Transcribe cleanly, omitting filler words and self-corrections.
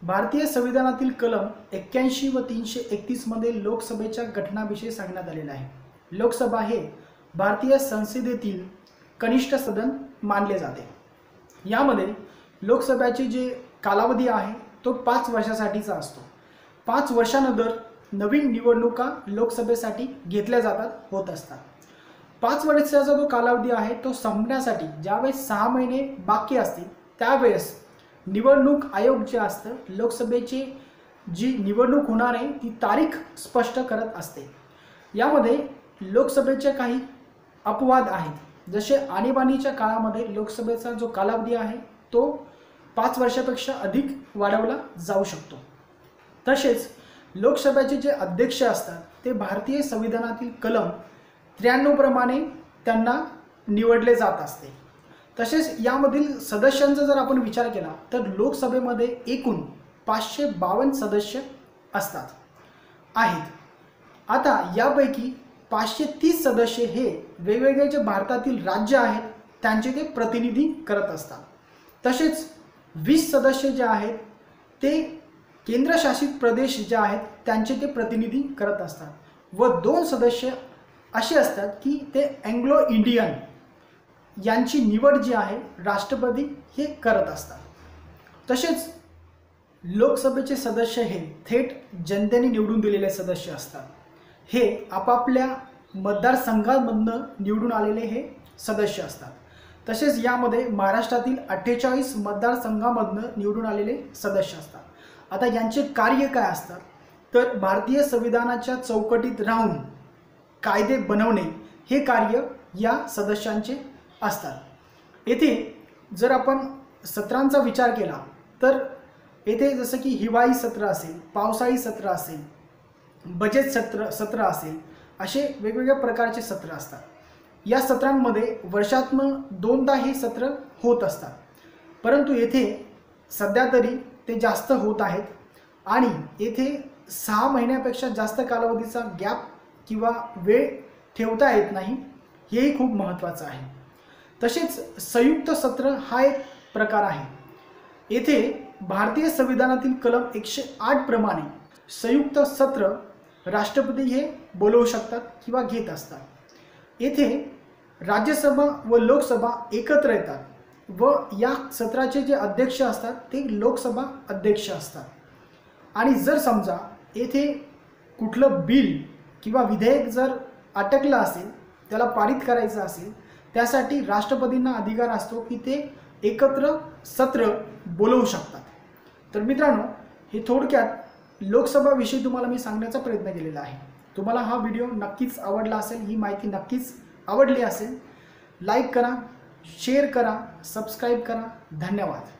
भारतीय संविधानातील कलम 81 व 331 मध्ये लोकसभेच्या गठनाविषयी सांगण्यात आलेलं आहे। लोकसभा हे भारतीय संसदेतील कनिष्ठ सदन मानले जाते। यामध्ये लोकसभेचे जे कालावधी आहे तो 5 वर्षासाठीचा असतो। 5 वर्षानंतर नवीन निवडणुका लोकसभेसाठी घेतल्या जातात होत असतात। 5 वर्षाचा जो कालावधी आहे तो संपण्यासाठी ज्यावेळेस 6 महिने बाकी असतील त्यावेळेस निवडणूक आयोग जे असतं लोकसभेची जी निवडणूक होणार आहे ती तारीख स्पष्ट करत असते। यामध्ये लोकसभेचे काही अपवाद आहेत, जसे आणीबाणीच्या काळामध्ये लोकसभेचा जो कालावधी आहे तो 5 वर्षापेक्षा अधिक वाढवला जाऊ शकतो। तसेच लोकसभेचे जे अध्यक्ष असतात ते भारतीय संविधानातील कलम 93 प्रमाणे त्यांना निवडले जात असते। तसेच यामधील सदस्यांचा जर आपण विचार केला तर लोकसभेमध्ये एकूण 552 सदस्य असतात आहेत। आता यापैकी 530 सदस्य हे वेगवेगळे जे भारतातील राज्य आहेत त्यांचे ते प्रतिनिधी करत असतात। तसेच 20 सदस्य जे आहेत ते केंद्रशासित प्रदेश जे आहेत त्यांचे ते प्रतिनिधी करत असतात व 2 सदस्य असे असतात की ते अँग्लो इंडियन यांची निवड जी आहे राष्ट्रपती हे करत असतात। तसेच लोकसभेचे सदस्य हे थेट जनतेने निवडून दिलेले सदस्य असतात। हे आपापल्या मतदारसंघांमधून निवडून आलेले हे सदस्य असतात। तसेच यामध्ये महाराष्ट्रातील 48 मतदारसंघांमधून निवडून आलेले सदस्य असतात। आता यांचे कार्य काय असतात तर भारतीय संविधानाच्या चौकटीत राहून कायदे बनवणे हे कार्य या सदस्यांचे असतात। येथे जर आपण सत्रांचा विचार केला तर येथे जसं की हिवाळी सत्र असेल, पावसाळी सत्र असेल, बजेट सत्र असेल, असे वेगवेगळ्या प्रकारचे सत्र असतात। या सत्रांमध्ये वर्षातून 2दा हे सत्र होत असतात, परंतु येथे सध्या तरी ते जास्त होत आहेत आणि येथे 6 महिन्यापेक्षा जास्त कालावधीचा गॅप किंवा वेळ ठेवता येत नाही, हेही खूप महत्त्वाचं आहे। तसेच संयुक्त सत्र हा एक प्रकार आहे। येथे भारतीय संविधानातील कलम 108 प्रमाणे संयुक्त सत्र राष्ट्रपती हे बोलवू शकतात किंवा घेत असतात। येथे राज्यसभा व लोकसभा एकत्र येतात व या सत्राचे जे अध्यक्ष असतात ते लोकसभा अध्यक्ष असतात। आणि जर समजा येथे कुठलं बिल किंवा विधेयक जर अटकलं असेल, त्याला पारित करायचं असेल, त्यासाठी राष्ट्रपतींना अधिकार असतो की ते एकत्र सत्र बोलवू शकतात। तर मित्रांनो, हे थोडक्यात लोकसभाविषयी तुम्हाला मी सांगण्याचा प्रयत्न केलेला आहे। तुम्हाला हा व्हिडिओ नक्कीच आवडला असेल, ही माहिती नक्कीच आवडली असेल। लाईक करा, शेअर करा, सबस्क्राईब करा। धन्यवाद।